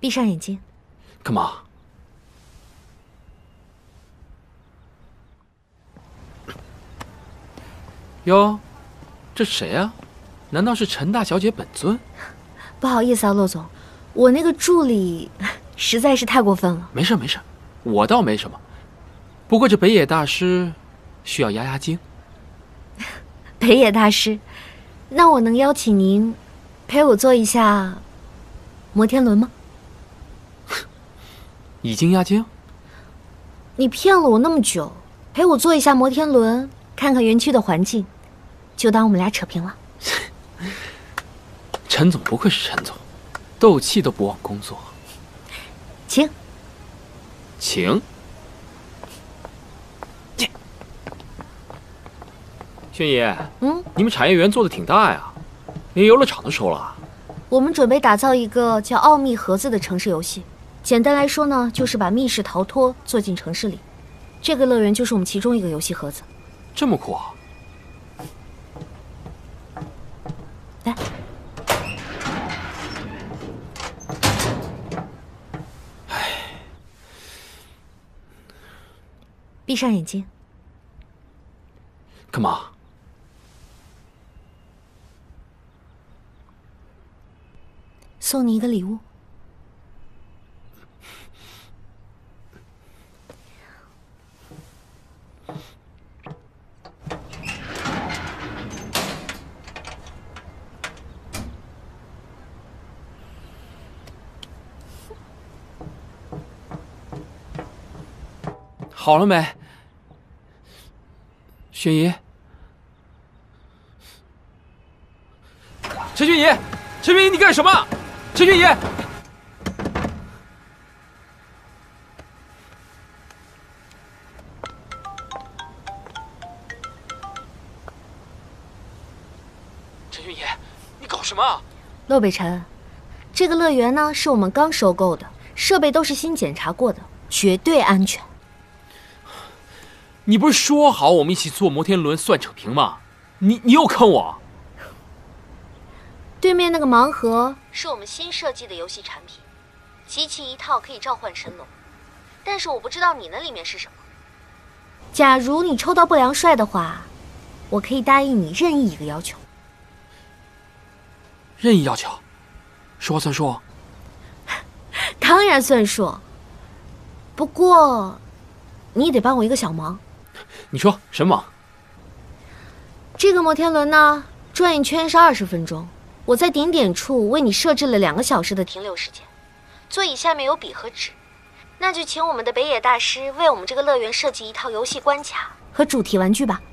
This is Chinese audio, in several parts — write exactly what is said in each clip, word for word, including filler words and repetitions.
闭上眼睛。 干嘛？哟，这谁呀？难道是陈大小姐本尊？ 不好意思啊，骆总，我那个助理实在是太过分了。 没事没事，我倒没什么。不过这北野大师需要压压惊。 北野大师，那我能邀请您陪我坐一下摩天轮吗？ 已经压惊？ 你骗了我那么久，陪我坐一下摩天轮，看看园区的环境，就当我们俩扯平了。 陈总不愧是陈总，斗气都不忘工作。 请， 请。轩姨， 嗯， 你们产业园做的挺大呀，连游乐场都收了。 我们准备打造一个叫“奥秘盒子”的城市游戏。简单来说呢，就是把密室逃脱做进城市里。这个乐园就是我们其中一个游戏盒子。 这么酷啊！ 来， 唉， 闭上眼睛。 干嘛？ 送你一个礼物。 好了没？轩姨，陈轩姨，陈轩姨，你干什么？陈轩姨，陈轩姨，你搞什么？ 洛北辰，这个乐园呢是我们刚收购的，设备都是新检查过的，绝对安全。 你不是说好我们一起坐摩天轮算扯平吗？你你又坑我！ 对面那个盲盒是我们新设计的游戏产品，集齐一套可以召唤神龙，但是我不知道你那里面是什么。假如你抽到不良帅的话，我可以答应你任意一个要求。 任意要求，说话算数。 当然算数，不过你也得帮我一个小忙。 你说什么忙？ 这个摩天轮呢，转一圈是二十分钟。我在顶点处为你设置了两个小时的停留时间，座椅下面有笔和纸，那就请我们的北野大师为我们这个乐园设计一套游戏关卡和主题玩具吧。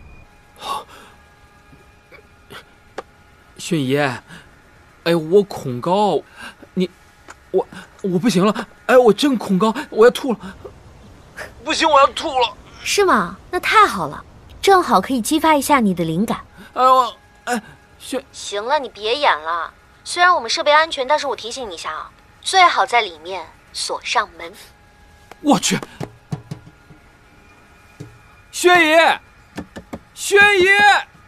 轩姨，哎，我恐高，你，我我不行了，哎，我真恐高，我要吐了，不行，我要吐了。 是吗？那太好了，正好可以激发一下你的灵感。 哎我哎。 行了，你别演了。虽然我们设备安全，但是我提醒你一下啊，最好在里面锁上门。 我去，轩姨，轩姨。